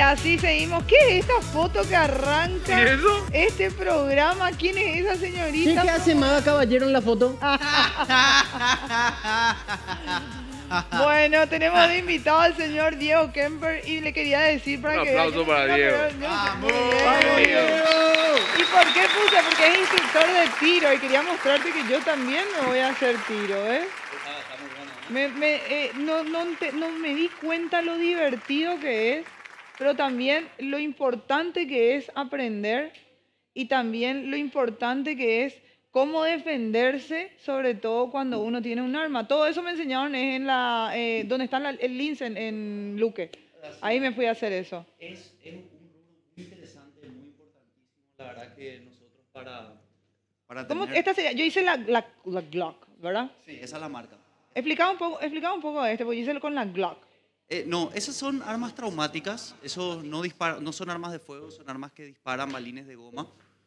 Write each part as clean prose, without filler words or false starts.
así seguimos. ¿Qué es esta foto que arranca ¿Y eso? este programa? ¿Quién es esa ¿Qué, señorita? qué hace Maga Caballero en la foto? Bueno, tenemos de invitado al señor Diego Kemper y le quería decir para Un que... aplauso para No, Diego. pero- ¡Vamos! Muy bien. ¡Vamos, Diego! ¿Y por qué puse? Porque es instructor de tiro y quería mostrarte que yo también me voy a hacer tiro, ¿eh? No me di cuenta lo divertido que es, pero también lo importante que es aprender y también lo importante que es cómo defenderse, sobre todo cuando uno tiene un arma. Todo eso me enseñaron es en la donde está el lince en Luque. Ahí me fui a hacer eso. Es un rubro muy interesante, muy importantísimo. La verdad que nosotros para ¿Cómo? tener... Esta sería, yo hice la Glock, ¿verdad? Sí, esa es la marca. Explicaba un poco de este, porque yo hice con la Glock. No, esas son armas traumáticas. Eso no son armas de fuego, son armas que disparan balines de goma.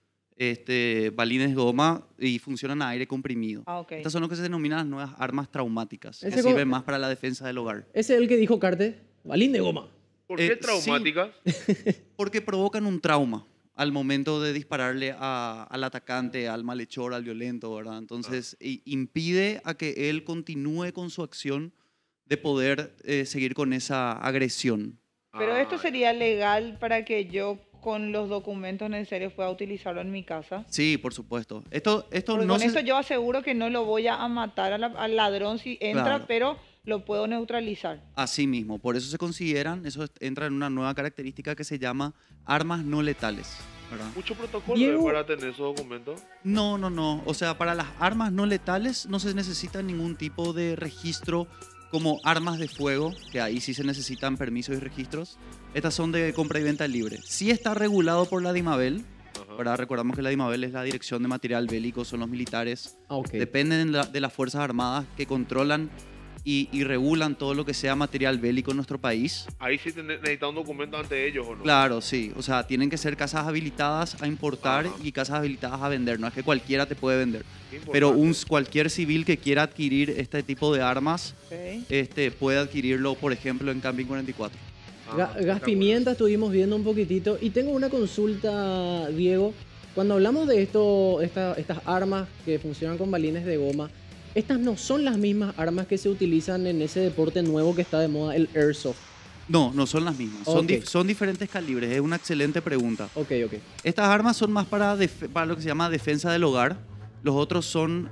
Balines de goma y funcionan a aire comprimido. Ah, ok. Estas son lo que se denominan las nuevas armas traumáticas, que Ese sirven más para la defensa del hogar. Ese es el que dijo Carte. Balín de goma. ¿Por qué Sí. traumáticas? Porque provocan un trauma al momento de dispararle al atacante, al malhechor, al violento, ¿verdad? Entonces, impide a que él continúe con su acción de poder seguir con esa agresión. Pero esto Ah, sería legal para que yo con los documentos necesarios pueda utilizarlo en mi casa. Sí, por supuesto. Esto Porque no con se... esto yo aseguro que no lo voy a matar al ladrón si entra, Claro. pero lo puedo neutralizar. Así mismo, por eso se consideran, eso entra en una nueva característica que se llama armas no letales, ¿verdad? ¿Mucho protocolo Diego- para tener esos documentos? No, no, no. O sea, para las armas no letales no se necesita ningún tipo de registro como armas de fuego, que ahí sí se necesitan permisos y registros. Estas son de compra y venta libre. Sí está regulado por la DIMABEL, Ajá. ¿verdad? Recordamos que la DIMABEL es la Dirección de Material Bélico, son los militares. Ah, ok. Dependen de las Fuerzas Armadas que controlan y regulan todo lo que sea material bélico en nuestro país. Ahí sí necesitan un documento ante ellos, ¿o no? Claro, sí. O sea, tienen que ser casas habilitadas a importar Ajá. y casas habilitadas a vender. No es que cualquiera te puede vender. Qué Pero importante. cualquier civil que quiera adquirir este tipo de armas ¿Ok? puede adquirirlo, por ejemplo, en Camping 44. Ah, Gas espectacular. pimienta estuvimos viendo un poquitito. Y tengo una consulta, Diego. Cuando hablamos de estas armas que funcionan con balines de goma, estas no son las mismas armas que se utilizan en ese deporte nuevo que está de moda, el Airsoft. No, no son las mismas. Ok. Son diferentes calibres. Es una excelente pregunta. Ok, ok. Estas armas son más para lo que se llama defensa del hogar. Los otros son...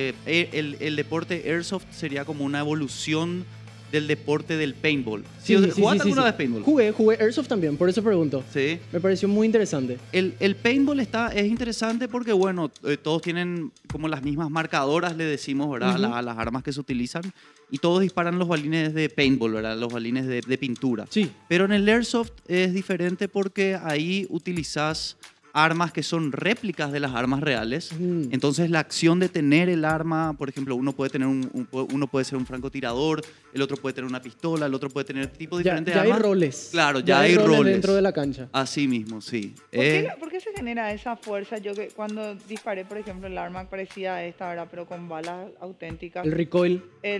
el deporte Airsoft sería como una evolución del deporte del paintball. ¿Jugaste alguna vez paintball? Jugué Airsoft también, por eso pregunto. Sí. Me pareció muy interesante. El paintball es interesante porque, bueno, todos tienen como las mismas marcadoras, le decimos, ¿verdad? Ujú. A las armas que se utilizan. Y todos disparan los balines de paintball, ¿verdad? Los balines de pintura. Sí. Pero en el Airsoft es diferente porque ahí utilizas armas que son réplicas de las armas reales. Mm. Entonces la acción de tener el arma, por ejemplo, uno puede tener uno puede ser un francotirador, el otro puede tener una pistola, el otro puede tener tipo Ya, diferente ya de hay armas. roles. Claro, ya hay roles dentro de la cancha. Así mismo, sí. ¿Por qué se genera esa fuerza? Yo que cuando disparé, por ejemplo, el arma parecía a esta, ¿verdad? Pero con balas auténticas. El recoil.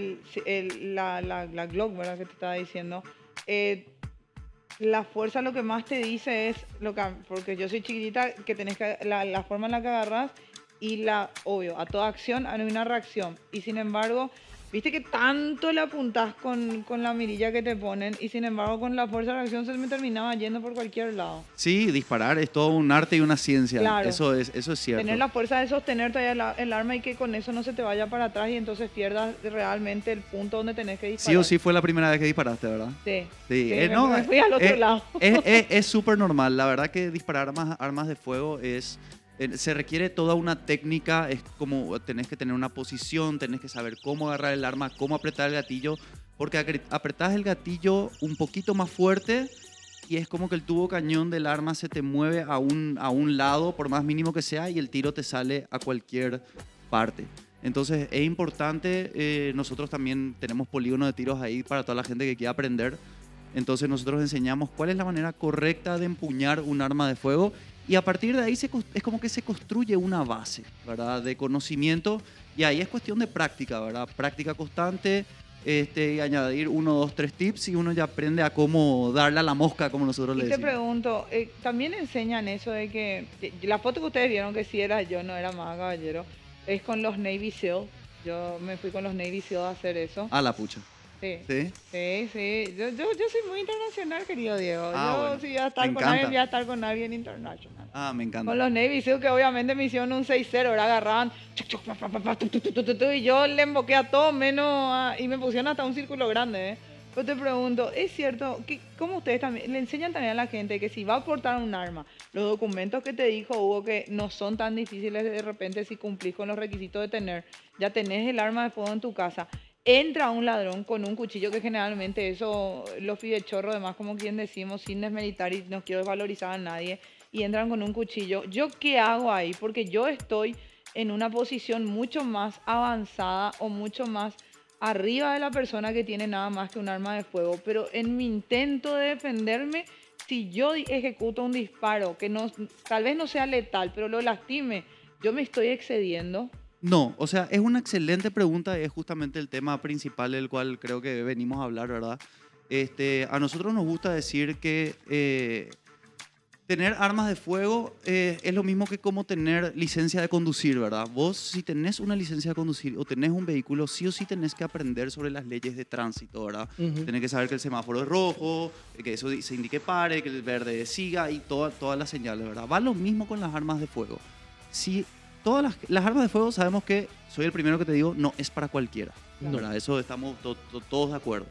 La Glock, ¿verdad? Que te estaba diciendo. La fuerza lo que más te dice es, porque yo soy chiquitita, que tenés que, la forma en la que agarras y obvio, a toda acción hay una reacción. Y sin embargo, viste que tanto le apuntás con la mirilla que te ponen y sin embargo con la fuerza de reacción se me terminaba yendo por cualquier lado. Sí, disparar es todo un arte y una ciencia. Claro. Eso es cierto. Tener la fuerza de sostener todavía el arma y que con eso no se te vaya para atrás y entonces pierdas realmente el punto donde tenés que disparar. Sí o sí fue la primera vez que disparaste, ¿verdad? Sí. Sí, Sí, me fui al otro lado. Es súper normal. La verdad que disparar armas de fuego se requiere toda una técnica. Es como tenés que tener una posición, tenés que saber cómo agarrar el arma, cómo apretar el gatillo. Porque apretás el gatillo un poquito más fuerte y es como que el tubo cañón del arma se te mueve a un lado, por más mínimo que sea, y el tiro te sale a cualquier parte. Entonces es importante, nosotros también tenemos polígonos de tiros ahí para toda la gente que quiera aprender. Entonces nosotros enseñamos cuál es la manera correcta de empuñar un arma de fuego y a partir de ahí es como que se construye una base, ¿verdad? De conocimiento y ahí es cuestión de práctica, ¿verdad? Práctica constante, y añadir 1, 2, 3 tips y uno ya aprende a cómo darle a la mosca, como nosotros le Y te decimos. pregunto, también enseñan eso de que la foto que ustedes vieron que sí era yo, no era más caballero, es con los Navy SEAL. Yo me fui con los Navy SEAL a hacer eso. A la pucha. Sí. ¿Sí? Sí, sí. Yo soy muy internacional, querido Diego. Ah, Yo bueno. si voy a estar Me con alguien, encanta. voy a estar con alguien internacional. Ah, me encanta. Con los Navy SEAL que obviamente me hicieron un 6-0, ahora agarraban chuc, chuc, pa, pa, pa, pa, tu, tu, tu, tu, tu, tu, y yo le emboqué a todo menos y me pusieron hasta un círculo grande, ¿eh? Pero te pregunto, ¿es cierto que cómo ustedes también le enseñan también a la gente que si va a portar un arma, los documentos que te dijo Hugo que no son tan difíciles de repente si cumplís con los requisitos de tener, ya tenés el arma de fuego en tu casa, entra un ladrón con un cuchillo que generalmente eso, los fidechorros además como quien decimos, sin desmeritar y no quiero desvalorizar a nadie, y entran con un cuchillo, ¿yo qué hago ahí? Porque yo estoy en una posición mucho más avanzada o mucho más arriba de la persona que tiene nada más que un arma de fuego, pero en mi intento de defenderme, si yo ejecuto un disparo que no, tal vez no sea letal, pero lo lastime, yo me estoy excediendo. No, o sea, es una excelente pregunta y es justamente el tema principal del cual creo que venimos a hablar, ¿verdad? A nosotros nos gusta decir que tener armas de fuego es lo mismo que como tener licencia de conducir, ¿verdad? Vos si tenés una licencia de conducir o tenés un vehículo, sí o sí tenés que aprender sobre las leyes de tránsito, ¿verdad? Ujú. Tenés que saber que el semáforo es rojo, que eso se indique pare, que el verde siga y todas las señales, ¿verdad? Va lo mismo con las armas de fuego. Si todas las armas de fuego sabemos que, soy el primero que te digo, no es para cualquiera, No. ¿verdad? Eso estamos todos de acuerdo.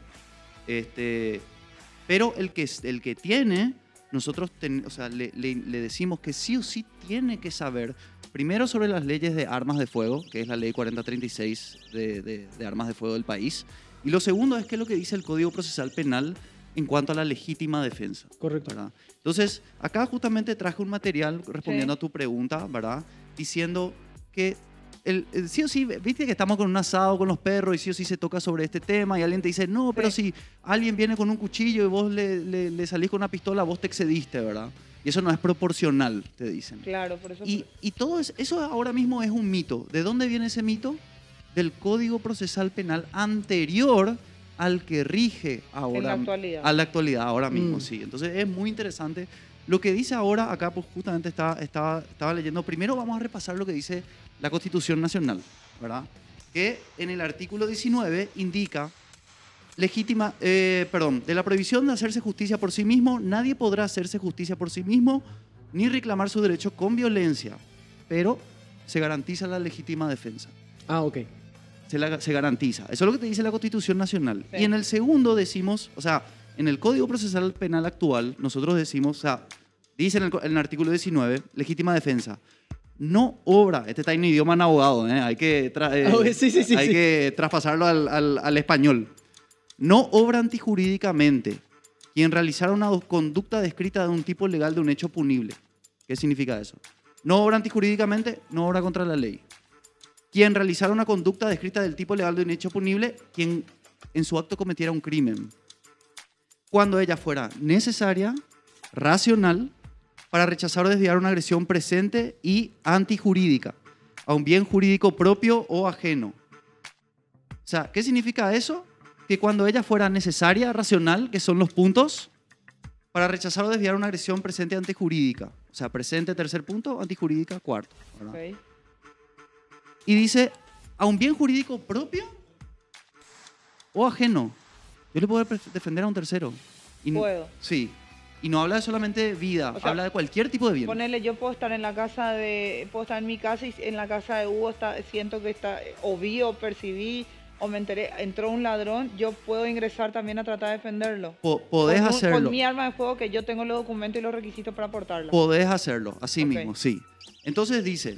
Pero el que tiene, nosotros o sea, le decimos que sí o sí tiene que saber primero sobre las leyes de armas de fuego, que es la ley 4036 de armas de fuego del país. Y lo segundo es que es lo que dice el Código Procesal Penal en cuanto a la legítima defensa. Correcto. ¿Verdad? Entonces, acá justamente traje un material respondiendo Sí. a tu pregunta, ¿verdad? Diciendo que sí o sí, viste que estamos con un asado con los perros y sí o sí se toca sobre este tema y alguien te dice, no, pero si alguien viene con un cuchillo y vos le salís con una pistola, vos te excediste, ¿verdad? Y eso no es proporcional, te dicen. Claro, por eso. Y todo eso ahora mismo es un mito. ¿De dónde viene ese mito? Del Código Procesal Penal anterior al que rige ahora. En la actualidad. A la actualidad, ahora mismo, Mm. sí. Entonces es muy interesante. Lo que dice ahora, acá pues justamente estaba leyendo, primero vamos a repasar lo que dice la Constitución Nacional, ¿verdad? Que en el artículo 19 indica de la prohibición de hacerse justicia por sí mismo, nadie podrá hacerse justicia por sí mismo ni reclamar su derecho con violencia, pero se garantiza la legítima defensa. Ah, ok. Se garantiza. Eso es lo que te dice la Constitución Nacional. Sí. Y en el segundo decimos, o sea, en el Código Procesal Penal actual, nosotros decimos, o sea, dice en el artículo 19, legítima defensa. No obra, este está en idioma en abogado, hay que, Sí. hay que traspasarlo al español. No obra antijurídicamente quien realizara una conducta descrita de un tipo legal de un hecho punible. ¿Qué significa eso? No obra antijurídicamente, no obra contra la ley. Quien realizara una conducta descrita del tipo legal de un hecho punible, quien en su acto cometiera un crimen. Cuando ella fuera necesaria, racional, para rechazar o desviar una agresión presente y antijurídica a un bien jurídico propio o ajeno. O sea, ¿qué significa eso? Que cuando ella fuera necesaria, racional, que son los puntos, para rechazar o desviar una agresión presente y antijurídica. O sea, presente, tercer punto, antijurídica, cuarto, ¿verdad? Ok. Y dice, a un bien jurídico propio o ajeno. Yo le puedo defender a un tercero. Puedo. Sí. Y no habla de solamente vida, O sea, habla de cualquier tipo de bien. Ponele, yo puedo estar puedo estar en mi casa y en la casa de Hugo siento que está, o vi o percibí o me enteré, entró un ladrón, yo puedo ingresar también a tratar de defenderlo. Podés Con hacerlo. mi arma de fuego que yo tengo los documentos y los requisitos para portarla. Podés hacerlo, así Ok. mismo, sí. Entonces dice,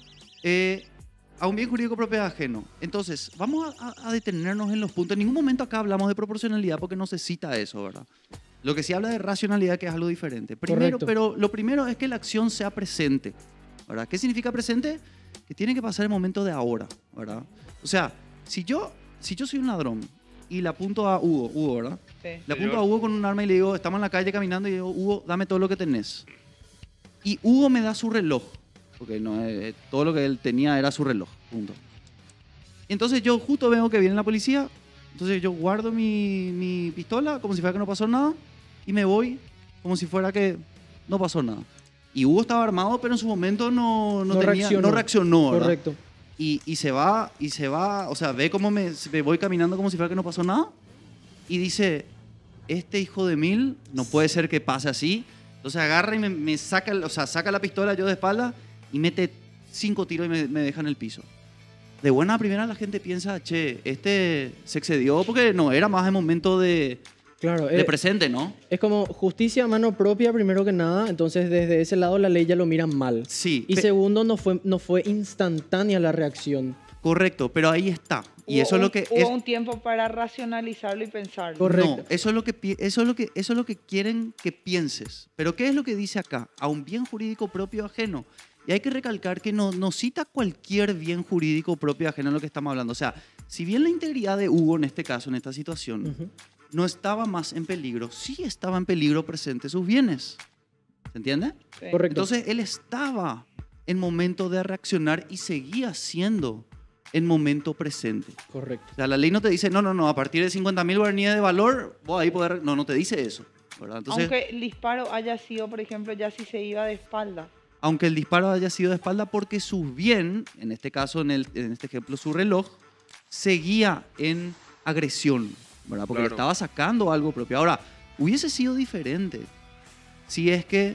a un bien jurídico propio ajeno. Entonces, vamos a detenernos en los puntos. En ningún momento acá hablamos de proporcionalidad porque no se cita eso, ¿verdad? Lo que sí habla de racionalidad, que es algo diferente. Primero, Correcto. pero lo primero es que la acción sea presente, ¿verdad? ¿Qué significa presente? Que tiene que pasar el momento de ahora, ¿verdad? O sea, si yo soy un ladrón y le apunto a Hugo, ¿verdad? Sí. Le apunto a Hugo con un arma y le digo, estamos en la calle caminando y digo, Hugo, dame todo lo que tenés. Y Hugo me da su reloj, porque no, todo lo que él tenía era su reloj, punto. Entonces yo justo veo que viene la policía, Entonces yo guardo mi pistola como si fuera que no pasó nada y me voy como si fuera que no pasó nada. Y Hugo estaba armado, pero en su momento no reaccionó, ¿verdad? Correcto. Y se va, o sea, ve cómo me voy caminando como si fuera que no pasó nada y dice, este hijo de mil no puede ser que pase así. Entonces agarra y me saca, o sea, saca la pistola yo de espalda y mete 5 tiros y me deja en el piso. De buena primera la gente piensa, che, este se excedió porque no era más el momento de Claro, presente, ¿no? es como justicia a mano propia primero que nada, entonces desde ese lado la ley ya lo mira mal. Sí. Y segundo, no fue instantánea la reacción. Correcto, pero ahí está. Y eso es lo que hubo un tiempo para racionalizarlo y pensarlo. Correcto. No, eso es lo que quieren que pienses. Pero ¿qué es lo que dice acá? A un bien jurídico propio ajeno. Y hay que recalcar que no cita cualquier bien jurídico propio ajeno en lo que estamos hablando. O sea, si bien la integridad de Hugo en este caso, en esta situación, no estaba más en peligro, sí estaba en peligro presente sus bienes. ¿Se entiende? Sí. Correcto. Entonces él estaba en momento de reaccionar y seguía siendo en momento presente. Correcto. O sea, la ley no te dice, no, a partir de 50.000 guaraníes de valor, vos ahí poder... No te dice eso, ¿verdad? Entonces, Aunque el disparo haya sido, por ejemplo, ya si se iba de espalda. aunque el disparo haya sido de espalda, porque su bien, en este caso, en este ejemplo, su reloj, seguía en agresión, ¿verdad? Porque le Claro. estaba sacando algo propio. Ahora, hubiese sido diferente si es que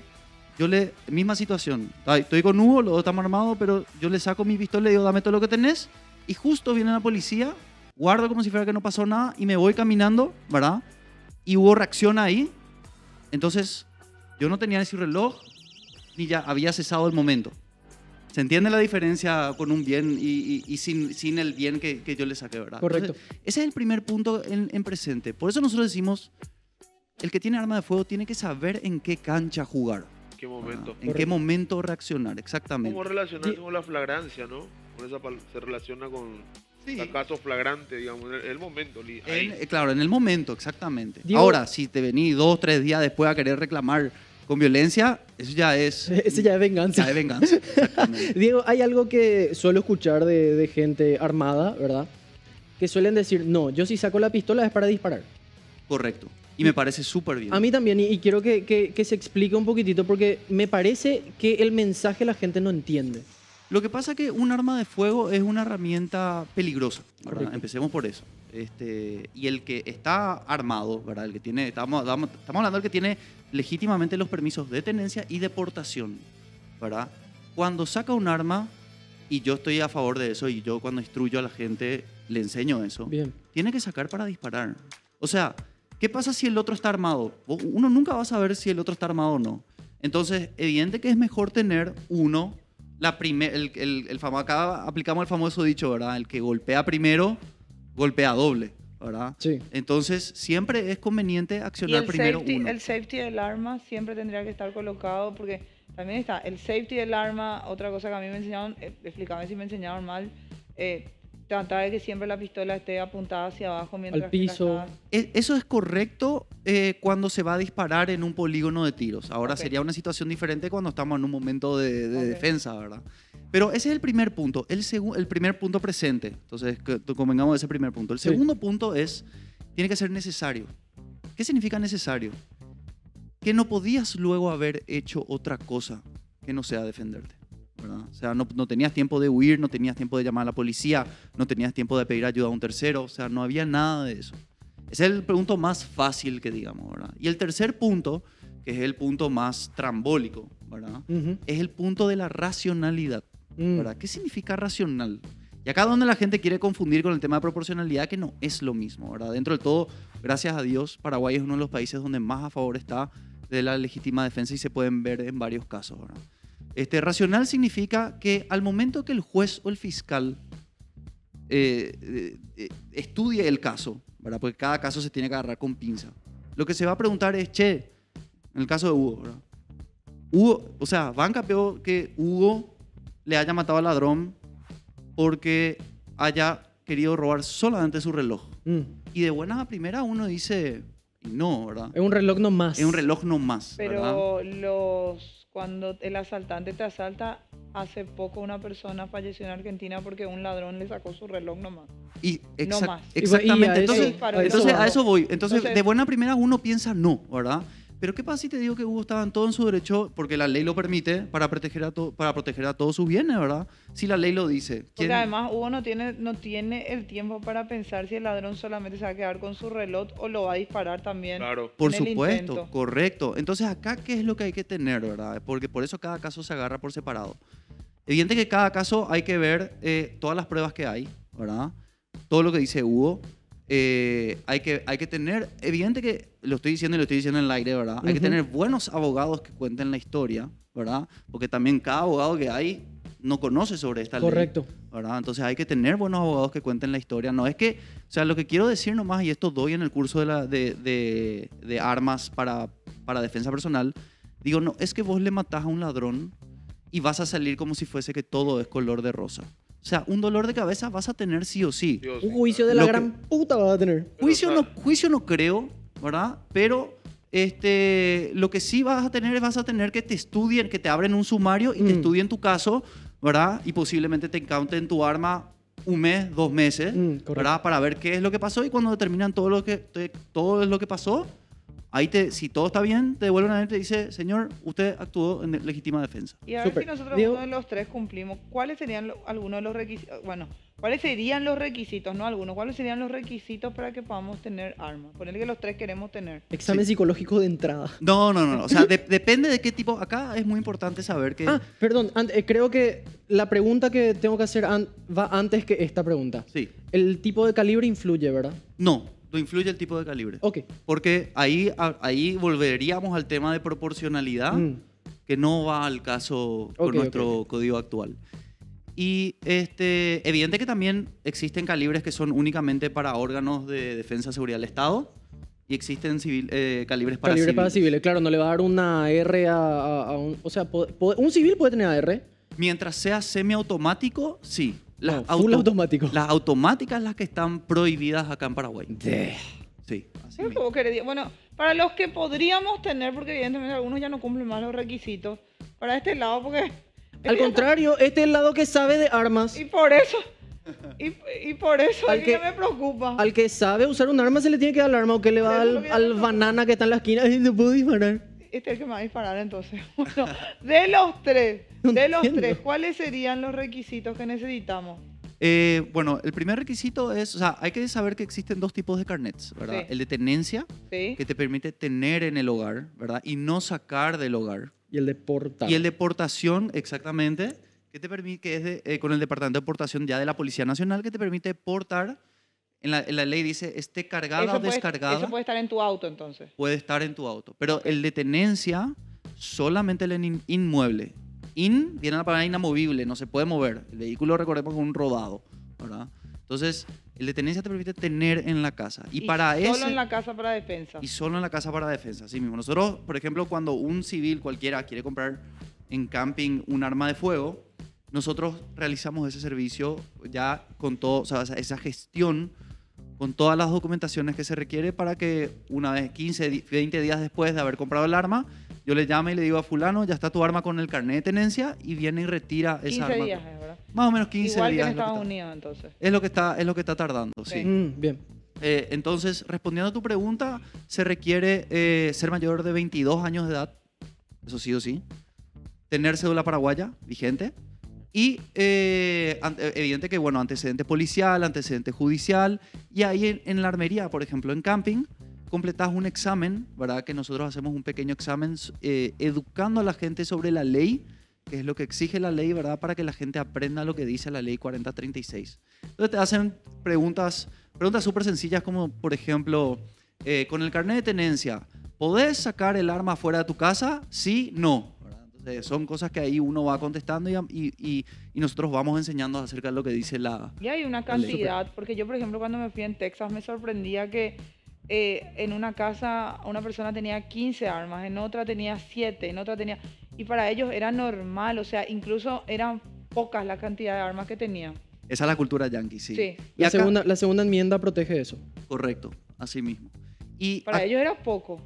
misma situación, estoy con Hugo, los dos estamos armados, pero yo le saco mi pistola y le digo, dame todo lo que tenés, y justo viene la policía, guardo como si fuera que no pasó nada, y me voy caminando, ¿verdad? Y Hugo reacciona ahí, entonces yo no tenía ese reloj, ni ya había cesado el momento. ¿Se entiende la diferencia con un bien y sin el bien que yo le saqué, verdad? Correcto. Entonces, ese es el primer punto en presente. Por eso nosotros decimos, el que tiene arma de fuego tiene que saber en qué cancha jugar. ¿Qué momento? ¿En qué momento reaccionar? Exactamente. ¿Cómo relacionarse con la flagrancia, no? Con esa se relaciona con Sí. acaso flagrante, digamos, en el momento. Ahí. Claro, en el momento, exactamente. Diego- Ahora, si te venís 2, 3 días después a querer reclamar con violencia, eso ya es... Ese ya es venganza. Ya es venganza, exactamente. Diego, hay algo que suelo escuchar de gente armada, ¿verdad? Que suelen decir, no, yo si saco la pistola es para disparar. Correcto. Y me parece súper bien. A mí también, y quiero que se explique un poquitito, porque me parece que el mensaje la gente no entiende. Lo que pasa es que un arma de fuego es una herramienta peligrosa, ¿verdad? Correcto. Empecemos por eso. Y el que está armado, ¿verdad? El que tiene, estamos hablando del que tiene legítimamente los permisos de tenencia y de portación, ¿verdad? Cuando saca un arma, y yo estoy a favor de eso, y yo cuando instruyo a la gente le enseño eso, Bien. tiene que sacar para disparar. O sea, ¿qué pasa si el otro está armado? Uno nunca va a saber si el otro está armado o no. Entonces, evidente que es mejor tener uno, acá aplicamos el famoso dicho, ¿verdad? El que golpea primero, golpea doble, ¿verdad? Sí. Entonces, siempre es conveniente Y accionar primero uno. el safety del arma siempre tendría que estar colocado porque también está el safety del arma, otra cosa que a mí me enseñaron, explícame si me enseñaron mal, tratar de que siempre la pistola esté apuntada hacia abajo mientras Al que la piso. estás- Eso es correcto cuando se va a disparar en un polígono de tiros. Ahora Ok. sería una situación diferente cuando estamos en un momento de Ok. defensa, ¿verdad? Pero ese es el primer punto, el primer punto presente. Entonces, convengamos de ese primer punto. El Sí. segundo punto tiene que ser necesario. ¿Qué significa necesario? Que no podías luego haber hecho otra cosa que no sea defenderte, ¿verdad? O sea, no tenías tiempo de huir, no tenías tiempo de llamar a la policía, no tenías tiempo de pedir ayuda a un tercero, o sea, no había nada de eso. Ese es el punto más fácil que digamos, ¿verdad? Y el tercer punto, que es el punto más trambólico, ¿verdad? Ujú. Es el punto de la racionalidad, Mm. ¿verdad? ¿Qué significa racional? Y acá donde la gente quiere confundir con el tema de proporcionalidad, que no es lo mismo, ¿verdad? Dentro de todo, gracias a Dios, Paraguay es uno de los países donde más a favor está de la legítima defensa y se pueden ver en varios casos, ¿verdad? Racional significa que al momento que el juez o el fiscal estudie el caso, ¿verdad? Porque cada caso se tiene que agarrar con pinza, lo que se va a preguntar es, che, en el caso de Hugo, ¿verdad? Hugo, o sea, banca peor que Hugo le haya matado al ladrón porque haya querido robar solamente su reloj. Mm. Y de buenas a primeras uno dice, no, ¿verdad? Es un reloj nomás. Es un reloj no más, ¿verdad? Pero cuando el asaltante te asalta, hace poco una persona falleció en Argentina porque un ladrón le sacó su reloj nomás. Y No más. exactamente. Y a eso- Entonces, a vamos. eso voy. Entonces, Entonces- de buena primera uno piensa no, ¿verdad? Pero ¿qué pasa si te digo que Hugo estaba en todo en su derecho, porque la ley lo permite, para proteger a todos sus bienes, ¿verdad? Si la ley lo dice. Porque además Hugo no tiene el tiempo para pensar si el ladrón solamente se va a quedar con su reloj o lo va a disparar también. Claro. Por en el supuesto, intento. correcto. Entonces, acá, ¿qué es lo que hay que tener, verdad? Porque por eso cada caso se agarra por separado. Evidente que cada caso hay que ver todas las pruebas que hay, ¿verdad? Todo lo que dice Hugo. Hay que tener, evidente que lo estoy diciendo y lo estoy diciendo en el aire, ¿verdad? Hay que tener buenos abogados que cuenten la historia, ¿verdad? Porque también cada abogado que hay no conoce sobre esta ley. Correcto. ¿Verdad? Entonces hay que tener buenos abogados que cuenten la historia. No es que, o sea, lo que quiero decir nomás, y esto doy en el curso de armas para defensa personal, digo, no, es que vos le matás a un ladrón y vas a salir como si fuese que todo es color de rosa. O sea, un dolor de cabeza vas a tener sí o sí. Dios, Un juicio de la Lo que- gran puta va a tener. Juicio no creo, ¿verdad? Pero lo que sí vas a tener que te estudien, que te abren un sumario y te estudien tu caso, ¿verdad? Y posiblemente te incauten tu arma un mes, 2 meses, Correcto. ¿verdad? Para ver qué es lo que pasó y cuando determinan todo es lo que pasó, ahí si todo está bien, te devuelven a ver y te dice, señor, usted actuó en legítima defensa. Y a ver Súper. si nosotros Diego. uno de los tres cumplimos. ¿Cuáles serían algunos de los requisitos? Bueno, ¿cuáles serían los requisitos? No algunos. ¿Cuáles serían los requisitos para que podamos tener armas? Ponerle que los tres queremos tener. Examen psicológico de entrada. No. O sea, depende de qué tipo. Acá es muy importante saber que... Ah, perdón, creo que la pregunta que tengo que hacer va antes que esta pregunta. Sí. El tipo de calibre influye, ¿verdad? No influye el tipo de calibre. Ok. Porque ahí volveríamos al tema de proporcionalidad, que no va al caso con Ok, nuestro código actual. Y evidente que también existen calibres que son únicamente para órganos de defensa y seguridad del Estado y existen calibres para Calibre para civiles. civiles, claro, no le va a dar una R a un... O sea, un civil puede tener AR. Mientras sea semiautomático, sí. No, full automático. Las automáticas las que están prohibidas acá en Paraguay. Sí, así Creo que mismo. vos querés- Bueno, para los que podríamos tener, porque evidentemente algunos ya no cumplen más los requisitos, para este lado, porque... Al contrario, este es el lado que sabe de armas. Y por eso... Y por eso Al es que que- me preocupa. Al que sabe usar un arma se le tiene que dar el arma o que le va Eso es lo que yo al no- banana que está en la esquina y no puedo disparar. Este es el que me va a disparar entonces. Bueno, de los tres, No de los entiendo. tres, ¿cuáles serían los requisitos que necesitamos? Bueno, el primer requisito es, o sea, hay que saber que existen 2 tipos de carnets, ¿verdad? Sí. El de tenencia, ¿Sí? que te permite tener en el hogar, ¿verdad? Y no sacar del hogar. Y el de portar. Y el de portación, exactamente, que te permite, que es con el Departamento de Portación ya de la Policía Nacional, que te permite portar, en la ley dice, esté cargada o descargada, eso puede estar en tu auto entonces. puede estar en tu auto. Pero el de tenencia, solamente el inmueble. Viene la palabra inamovible, no se puede mover. El vehículo, recordemos, es un rodado, ¿verdad? Entonces, el de tenencia te permite tener en la casa. Y para solo ese... en la casa para defensa. Y solo en la casa para defensa, así mismo. Nosotros, por ejemplo, cuando un civil cualquiera quiere comprar en camping un arma de fuego, nosotros realizamos ese servicio ya con todo, o sea, esa gestión con todas las documentaciones que se requiere para que una vez 15, 20 días después de haber comprado el arma, yo le llame y le digo a fulano, ya está tu arma con el carnet de tenencia y viene y retira 15 esa arma. días, ¿verdad? Más o menos 15 Igual que días. en es lo que Estados está- Unidos entonces. Es lo que está tardando, sí. Bien. Entonces, respondiendo a tu pregunta, se requiere ser mayor de 22 años de edad, eso sí o sí, tener cédula paraguaya vigente y evidente que, bueno, antecedente policial, antecedente judicial y ahí en la armería, por ejemplo, en camping, completás un examen, ¿verdad? Que nosotros hacemos un pequeño examen educando a la gente sobre la ley, que es lo que exige la ley, ¿verdad? Para que la gente aprenda lo que dice la ley 4036. Entonces te hacen preguntas súper sencillas como, por ejemplo, con el carnet de tenencia, ¿podés sacar el arma fuera de tu casa? Sí, no. ¿Verdad? Entonces son cosas que ahí uno va contestando y nosotros vamos enseñando acerca de lo que dice la... Y hay una cantidad, porque yo, por ejemplo, cuando me fui en Texas me sorprendía que en una casa una persona tenía 15 armas, en otra tenía 7, en otra tenía... Y para ellos era normal, o sea, incluso eran pocas la cantidad de armas que tenían. Esa es la cultura yanqui, sí. Sí. Y La acá- segunda enmienda protege eso. Correcto, así mismo. Y Para ellos era poco.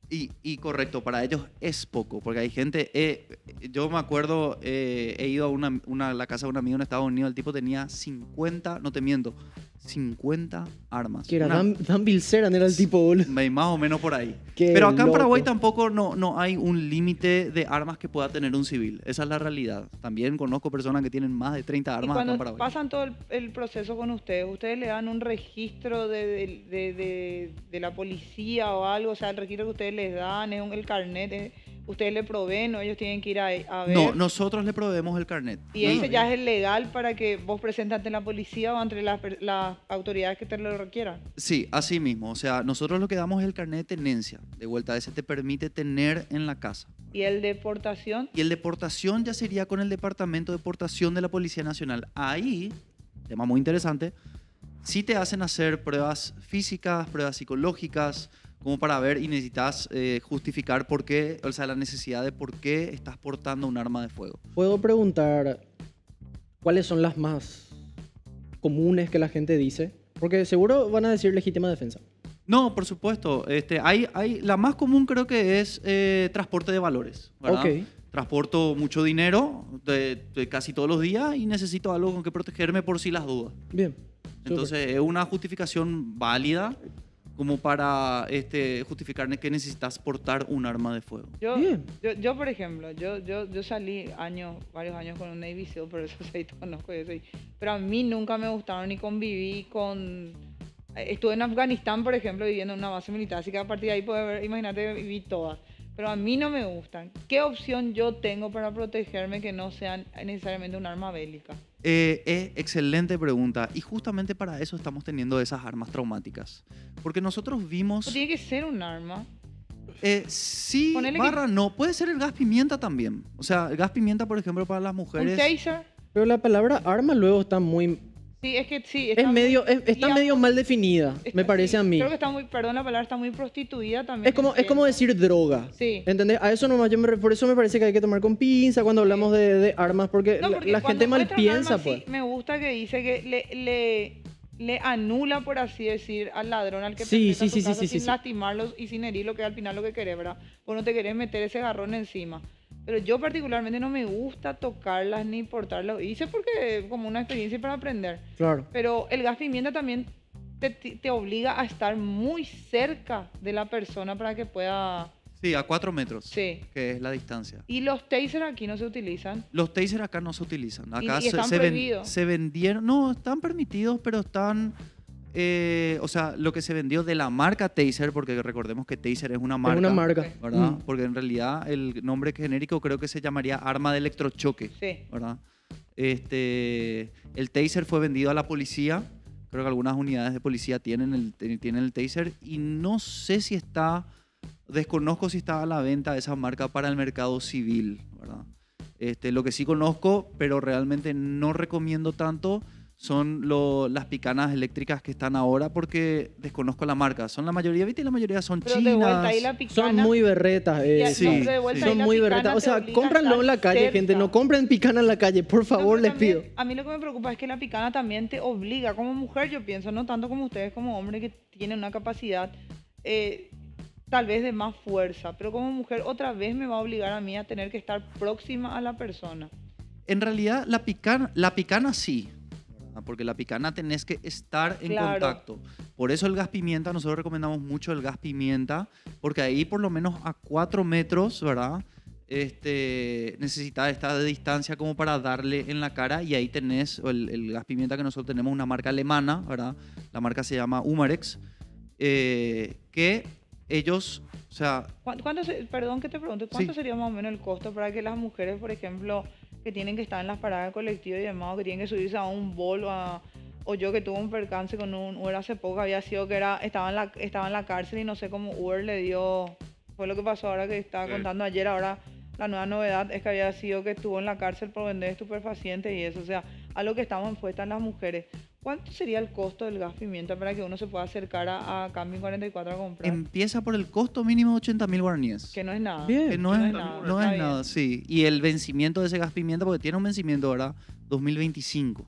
Y correcto, para ellos es poco, porque hay gente, yo me acuerdo, he ido a la casa de un amigo en Estados Unidos, el tipo tenía 50, no te miento, 50 armas. Que era Dan Bilzerian era el tipo, boludo. Más o menos por ahí. Qué Pero acá en loco. Paraguay tampoco no hay un límite de armas que pueda tener un civil. Esa es la realidad. También conozco personas que tienen más de 30 Y armas acá en cuando Paraguay. pasan todo el proceso con ustedes le dan un registro de la policía o algo, o sea, el registro que ustedes les dan, es el carnet, ustedes le proveen o ellos tienen que ir a ver. No, nosotros le proveemos el carnet. Y ese ya es el legal para que vos presentes ante la policía o ante las autoridades que te lo requieran. Sí, así mismo. O sea, nosotros lo que damos es el carnet de tenencia. De vuelta, ese te permite tener en la casa. Y el de deportación, Y el deportación ya sería con el Departamento de Deportación de la Policía Nacional. Ahí, tema muy interesante, sí te hacen hacer pruebas físicas, pruebas psicológicas, como para ver y necesitas justificar por qué, o sea, la necesidad de por qué estás portando un arma de fuego. Puedo preguntar cuáles son las más comunes que la gente dice, porque seguro van a decir legítima defensa. No, por supuesto. La más común creo que es transporte de valores, ¿verdad? Ok. Transporto mucho dinero de casi todos los días y necesito algo con que protegerme por si las dudas. Bien. Entonces es una justificación válida como para justificar que necesitas portar un arma de fuego. Bien. yo por ejemplo, yo salí varios años con un Navy SEAL, por eso sí conozco eso. Pero a mí nunca me gustaron ni conviví con... Estuve en Afganistán, por ejemplo, viviendo en una base militar, así que a partir de ahí puedo ver, imagínate, viví todas. Pero a mí no me gustan. ¿Qué opción yo tengo para protegerme que no sea necesariamente un arma bélica? Excelente pregunta. Y justamente para eso estamos teniendo esas armas traumáticas. Porque nosotros ¿O vimos... tiene que ser un arma? Sí, Ponele no. Puede ser el gas pimienta también. O sea, el gas pimienta, por ejemplo, para las ¿Un mujeres... taser? Pero la palabra arma luego está muy... Sí, es que sí. Está medio mal definida, me parece a mí. Creo que está muy, perdón la palabra, está muy prostituida también. Es como decir droga. Sí. ¿Entendés? A eso nomás por eso me parece que hay que tomar con pinza cuando hablamos de armas, porque, No, porque la cuando gente mal muestran piensa, armas, pues. sí, me gusta que dice que le anula, por así decir, al ladrón, al que Sí, te mete a sí, tu casa sí, sin sí. lastimarlos y sin herirlo, que al final lo que querés, ¿verdad? Vos no te querés meter ese garrón encima. Pero yo particularmente no me gusta tocarlas ni portarlas. Hice porque como una experiencia para aprender. Claro. Pero el gas pimienta también te obliga a estar muy cerca de la persona para que pueda... Sí, a 4 metros, Sí. que es la distancia. Y los tasers aquí no se utilizan. Los tasers acá no se utilizan. Acá Y están prohibidos. se vendieron... No, están permitidos, pero están... o sea, lo que se vendió de la marca Taser, porque recordemos que Taser es una marca. Es una marca. ¿Verdad? Mm. Porque en realidad el nombre genérico creo que se llamaría arma de electrochoque. Sí. ¿Verdad? El Taser fue vendido a la policía. Creo que algunas unidades de policía tienen el Taser. Y no sé si desconozco si está a la venta esa marca para el mercado civil, ¿verdad? Lo que sí conozco, pero realmente no recomiendo tanto, son las picanas eléctricas que están ahora porque desconozco la marca. Son la mayoría, ¿viste? La mayoría son Pero chinas. de vuelta ahí la picana... Son muy berretas. Sí, de vuelta ahí Son la muy picana berretas. O te sea, obliga a cómpranlo estar en la calle, cerca. gente. No compren picana en la calle, por favor, No, les pero también, pido. a mí lo que me preocupa es que la picana también te obliga, como mujer yo pienso, no tanto como ustedes como hombre que tienen una capacidad tal vez de más fuerza, pero como mujer otra vez me va a obligar a mí a tener que estar próxima a la persona. En realidad, la picana sí, ¿verdad? Porque la picana tenés que estar en Claro. contacto. Por eso el gas pimienta, nosotros recomendamos mucho el gas pimienta, porque ahí por lo menos a 4 metros, ¿verdad? Necesitas estar de distancia como para darle en la cara y ahí tenés el gas pimienta que nosotros tenemos, una marca alemana, ¿verdad? La marca se llama Umarex, que ellos, o sea... Perdón que te pregunte, ¿cuánto Sí. sería más o menos el costo para que las mujeres, por ejemplo, que tienen que estar en las paradas colectivas y demás, o que tienen que subirse a un bolo, o yo que tuve un percance con un Uber hace poco, había sido que estaba en la cárcel y no sé cómo Uber le dio, fue lo que pasó ahora que estaba Sí. contando ayer, ahora la nueva novedad es que había sido que estuvo en la cárcel por vender estupefacientes y eso, o sea, a lo que estamos expuestas las mujeres. ¿Cuánto sería el costo del gas pimienta para que uno se pueda acercar a Camping 44 a comprar? Empieza por el costo mínimo de 80.000 guaraníes. Que no es nada. Bien. Que no no es es nada, nada, no está es nada, bien. sí. Y el vencimiento de ese gas pimienta, porque tiene un vencimiento ahora 2025.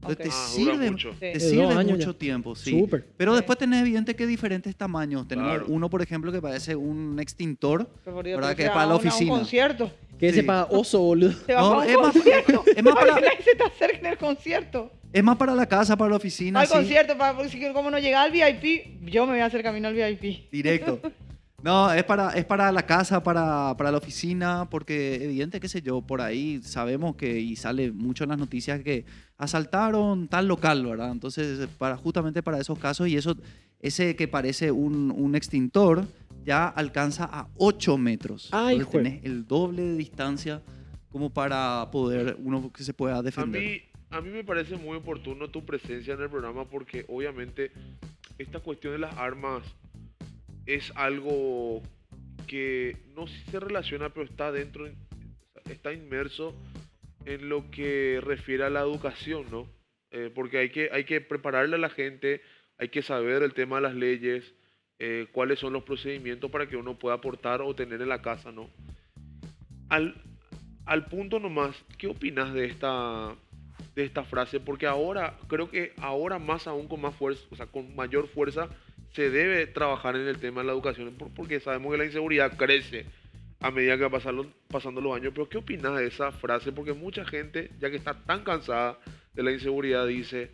Entonces te Ok. Dura sirve, mucho. Sí. te De sirve 2 años mucho ya. tiempo, sí. Súper. Pero Sí. después tenés evidente que diferentes tamaños. Tenemos Claro. uno, por ejemplo, que parece un extintor, Pero por Dios, ¿verdad? te Que es vas para la a un oficina. concierto. Que Sí. se paga oso, boludo. Te vas No, a un es más- concierto. es más Para para- que nadie se te acerque en el concierto. Es más para la casa, para la oficina, Al sí, concierto, porque si como no llega al VIP, yo me voy a hacer camino al VIP. directo. No, es para la casa, para la oficina, porque evidente, qué sé yo, por ahí sabemos que, y sale mucho en las noticias, que asaltaron tal local, ¿verdad? Entonces, justamente para esos casos, y ese que parece un extintor, ya alcanza a 8 metros. Ay, Entonces, tenés el doble de distancia como para poder, uno que se pueda defender. A mí me parece muy oportuno tu presencia en el programa porque obviamente esta cuestión de las armas es algo que no se relaciona, pero está dentro, está inmerso en lo que refiere a la educación, ¿no? Porque hay que prepararle a la gente, hay que saber el tema de las leyes, cuáles son los procedimientos para que uno pueda aportar o tener en la casa, ¿no? Al, al punto nomás, ¿qué opinas de esta frase? Porque ahora, creo que ahora más aún con más fuerza, o sea, con mayor fuerza, se debe trabajar en el tema de la educación, porque sabemos que la inseguridad crece a medida que van pasando los años. Pero ¿qué opinas de esa frase? Porque mucha gente, ya que está tan cansada de la inseguridad, dice,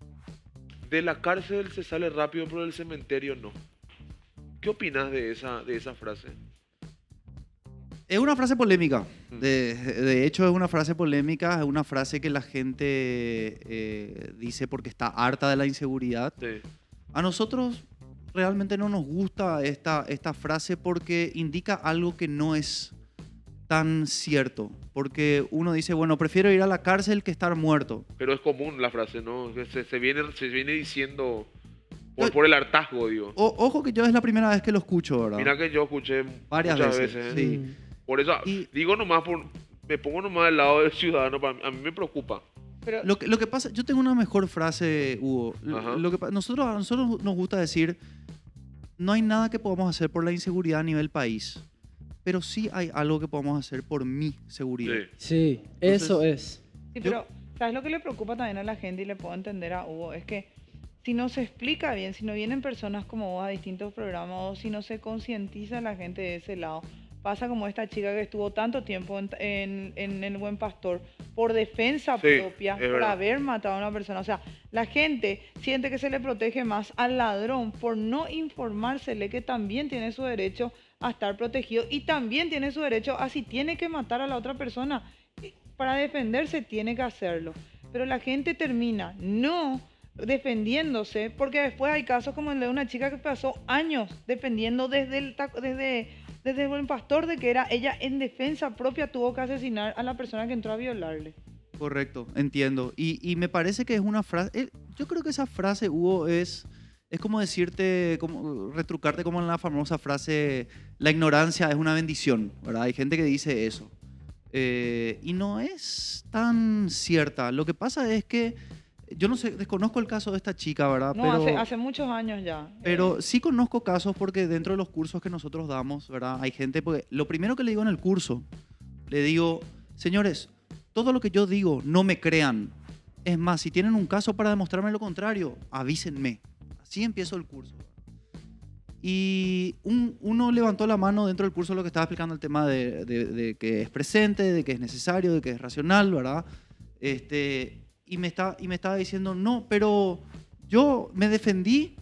de la cárcel se sale rápido, pero del cementerio no. ¿Qué opinas de esa frase? Es una frase polémica. Mm. De hecho, es una frase polémica, es una frase que la gente dice porque está harta de la inseguridad. Sí. A nosotros realmente no nos gusta esta frase porque indica algo que no es tan cierto. Porque uno dice, bueno, prefiero ir a la cárcel que estar muerto. Pero es común la frase, ¿no? Que se viene diciendo por el hartazgo, digo. Ojo que yo es la primera vez que lo escucho, ¿verdad? Mira que yo escuché Varias muchas veces, veces. sí. Mm. Por eso Y- digo nomás, me pongo nomás del lado del ciudadano, a mí me preocupa. Pero Lo que pasa, yo tengo una mejor frase, Hugo. Ajá. A nosotros nos gusta decir, no hay nada que podamos hacer por la inseguridad a nivel país, pero sí hay algo que podamos hacer por mi seguridad. Sí. Sí, eso es. sí, pero ¿sabes lo que le preocupa también a la gente y le puedo entender a Hugo? Es que si no se explica bien, si no vienen personas como vos a distintos programas o si no se concientiza a la gente de ese lado, pasa como esta chica que estuvo tanto tiempo en El Buen Pastor por defensa Sí, propia, es por verdad. haber matado a una persona. O sea, la gente siente que se le protege más al ladrón por no informársele que también tiene su derecho a estar protegido y también tiene su derecho a si tiene que matar a la otra persona. Para defenderse tiene que hacerlo. Pero la gente termina no defendiéndose porque después hay casos como el de una chica que pasó años defendiendo desde el Buen Pastor de que era ella en defensa propia tuvo que asesinar a la persona que entró a violarle. Correcto, entiendo. Y me parece que es una frase, yo creo que esa frase, Hugo, es como decirte, como retrucarte como en la famosa frase, la ignorancia es una bendición, ¿verdad? Hay gente que dice eso. Y no es tan cierta. Lo que pasa es que, yo no sé, desconozco el caso de esta chica, ¿verdad? No, hace muchos años ya. Pero sí conozco casos porque dentro de los cursos que nosotros damos, ¿verdad? Hay gente, porque lo primero que le digo en el curso, le digo, señores, todo lo que yo digo, no me crean. Es más, si tienen un caso para demostrarme lo contrario, avísenme. Así empiezo el curso. Y uno levantó la mano dentro del curso lo que estaba explicando el tema de que es presente, de que es necesario, de que es racional, ¿verdad? Y me estaba diciendo, no, pero yo me defendí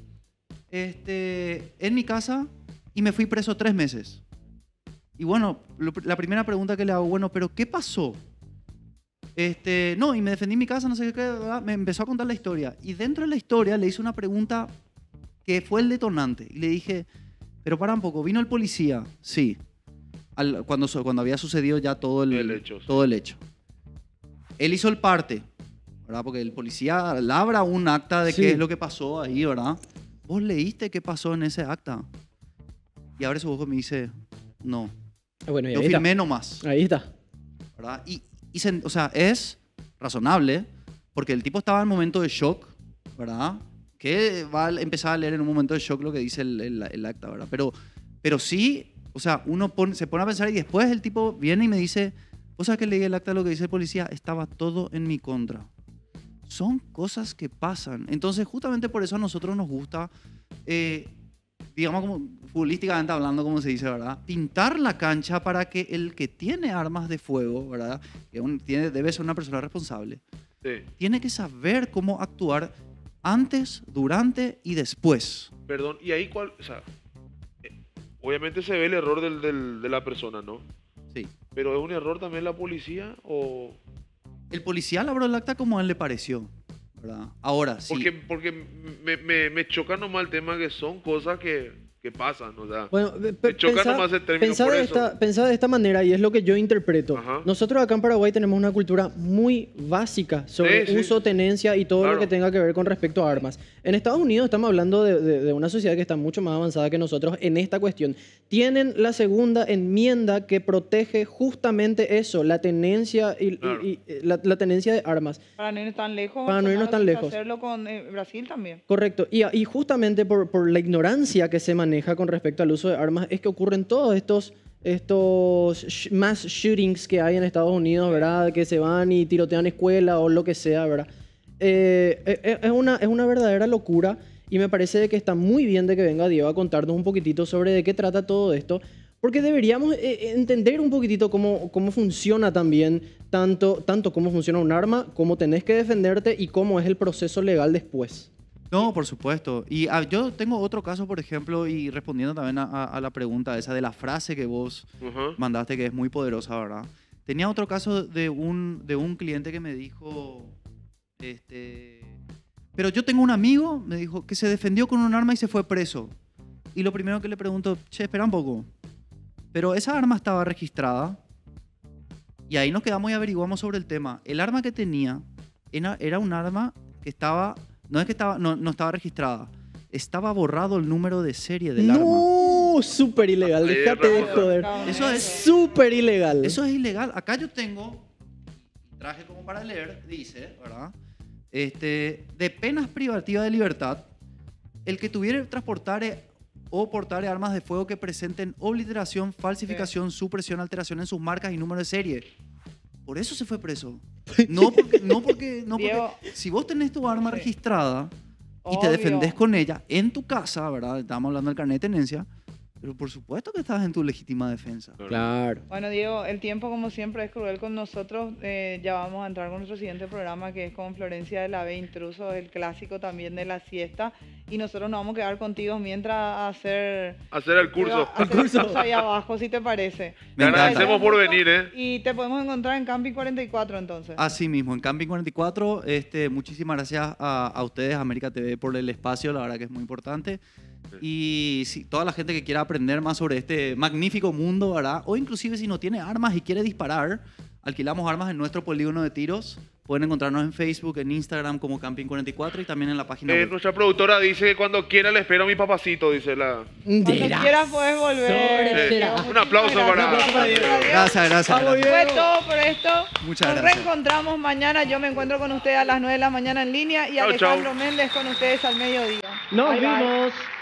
en mi casa y me fui preso 3 meses. Y bueno, la primera pregunta que le hago, bueno, pero ¿qué pasó? No, y me defendí en mi casa, no sé qué, ¿verdad? Me empezó a contar la historia. Y dentro de la historia le hice una pregunta que fue el detonante. Y le dije, pero para un poco, ¿vino el policía? Sí. Cuando había sucedido ya todo El hecho, sí. todo el hecho. Él hizo el parte, ¿verdad? Porque el policía labra un acta de Sí. qué es lo que pasó ahí, ¿verdad? ¿Vos leíste qué pasó en ese acta? Y abre su ojo y me dice, no. Bueno, y Yo ahí firmé está. nomás, Ahí está. ¿verdad? O sea, es razonable, porque el tipo estaba en momento de shock, ¿verdad? Que va a empezar a leer en un momento de shock lo que dice el acta, ¿verdad? Pero sí, o sea, uno se pone a pensar y después el tipo viene y me dice, ¿vos sabés que leí el acta lo que dice el policía? Estaba todo en mi contra. son cosas que pasan. Entonces, justamente por eso a nosotros nos gusta, digamos, como futbolísticamente hablando, como se dice, ¿verdad? Pintar la cancha para que el que tiene armas de fuego, ¿verdad? Debe ser una persona responsable. Sí. Tiene que saber cómo actuar antes, durante y después. Perdón, y ahí cuál, o sea, obviamente se ve el error de la persona, ¿no? Sí. Pero ¿es un error también la policía o...? El policía elaboró el acta como a él le pareció, ¿verdad? Ahora, sí. Porque me choca nomás el tema que son cosas que pasan, o sea... Bueno, me choca nomás el término por eso. Pensá de esta manera, y es lo que yo interpreto. Ajá. Nosotros acá en Paraguay tenemos una cultura muy básica sobre Sí, sí. uso, tenencia y todo Claro. lo que tenga que ver con respecto a armas. En Estados Unidos estamos hablando de una sociedad que está mucho más avanzada que nosotros en esta cuestión. Tienen la segunda enmienda que protege justamente eso, la tenencia Claro. la tenencia de armas. Para no irnos tan lejos. Para no irnos Bolsonaro tan quiso lejos. hacerlo con Brasil también. Correcto. Y justamente por la ignorancia que se maneja con respecto al uso de armas es que ocurren todos estos mass shootings que hay en Estados Unidos, ¿verdad? Que se van y tirotean escuelas o lo que sea, ¿verdad? Es una verdadera locura y me parece de que está muy bien de que venga Diego a contarnos un poquitito sobre de qué trata todo esto, porque deberíamos entender un poquitito cómo funciona también, tanto cómo funciona un arma, cómo tenés que defenderte y cómo es el proceso legal después. No, por supuesto. Y yo tengo otro caso, por ejemplo, y respondiendo también a la pregunta esa de la frase que vos Ajá. mandaste, que es muy poderosa, ¿verdad? Tenía otro caso de un cliente que me dijo, pero yo tengo un amigo, me dijo, que se defendió con un arma y se fue preso. Y lo primero que le pregunto, che, espera un poco, pero esa arma estaba registrada. Y ahí nos quedamos y averiguamos sobre el tema. El arma que tenía era un arma que estaba... No estaba registrada. Estaba borrado el número de serie del arma. No, súper ilegal. Ahí Déjate de Ramón. joder. Eso es Súper ilegal. Eso es ilegal. Acá yo tengo, traje como para leer, dice, ¿verdad? De penas privativas de libertad, el que tuviera transportar o portar armas de fuego que presenten obliteración, falsificación, supresión, alteración en sus marcas y número de serie. Por eso se fue preso. No porque Diego. si vos tenés tu arma Sí. registrada y te Obvio. defendés con ella en tu casa, ¿verdad? Estamos hablando del carnet de tenencia, pero por supuesto que estás en tu legítima defensa. Claro. Bueno, Diego, el tiempo como siempre es cruel con nosotros. Ya vamos a entrar con nuestro siguiente programa que es con Florencia de la B, Intrusos, el clásico también de la siesta. Y nosotros nos vamos a quedar contigo mientras hacer el curso. el curso ahí abajo, si te parece. Te agradecemos por venir, ¿eh? Y te podemos encontrar en Camping 44 entonces. Así mismo, en Camping 44, muchísimas gracias a ustedes, América TV, por el espacio, la verdad que es muy importante. Y si toda la gente que quiera aprender más sobre este magnífico mundo, ¿verdad? O inclusive si no tiene armas y quiere disparar, alquilamos armas en nuestro polígono de tiros. Pueden encontrarnos en Facebook, en Instagram como Camping 44 y también en la página web. Nuestra productora dice que cuando quiera le espero a mi papacito, dice la... Cuando quieras puedes volver. Será. Diego, Un aplauso muchísimas para- gracias. Gracias. Fue todo por esto. Muchas Nos gracias. reencontramos mañana. Yo me encuentro con ustedes a las 9 de la mañana en línea y Chau, Alejandro chau. Méndez con ustedes al mediodía. Nos Bye, bye. vimos.